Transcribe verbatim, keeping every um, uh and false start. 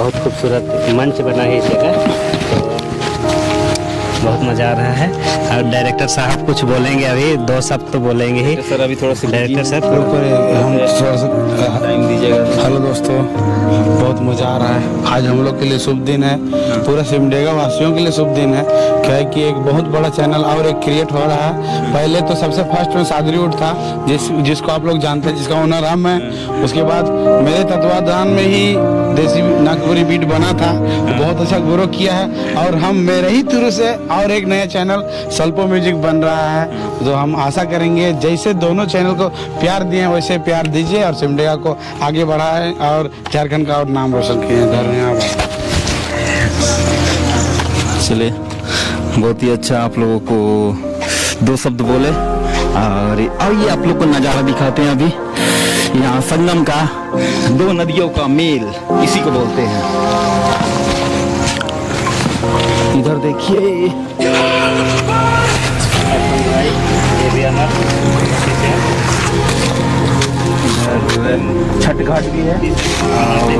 बहुत खूबसूरत मंच बना है इस जगह, तो बहुत मज़ा आ रहा है। और डायरेक्टर साहब कुछ बोलेंगे, अभी दो शब्द तो बोलेंगे ही। सर अभी थोड़ा सा डायरेक्टर साहब ऊपर हम थोड़ा सा टाइम दीजिएगा। हेलो दोस्तों, बहुत मज़ा आ रहा है। आज हम लोग के लिए शुभ दिन है, पूरा सिमडेगा वासियों के लिए शुभ दिन है। क्या है कि एक बहुत बड़ा चैनल और एक क्रिएट हो रहा है। पहले तो सबसे फर्स्ट में सादरीवुड था, जिस जिसको आप लोग जानते हैं, जिसका ओनर हम है। उसके बाद मेरे तत्वाधान में ही देसी नागपुरी बीट बना था, बहुत अच्छा ग्रो किया है। और हम मेरे ही थ्रू से और एक नया चैनल सल्पो म्यूजिक बन रहा है, तो हम आशा करेंगे जैसे दोनों चैनल को प्यार दिए वैसे प्यार दीजिए और सिमडेगा को आगे बढ़ाएं और झारखंड का और नाम रोशन किए। धन्यवाद। चलिए, बहुत ही अच्छा आप लोगों को दो शब्द बोले। और आइए आप लोग को नज़ारा दिखाते हैं। अभी यहाँ संगम का, दो नदियों का मेल इसी को बोलते हैं। इधर देखिए, छठ घाट भी है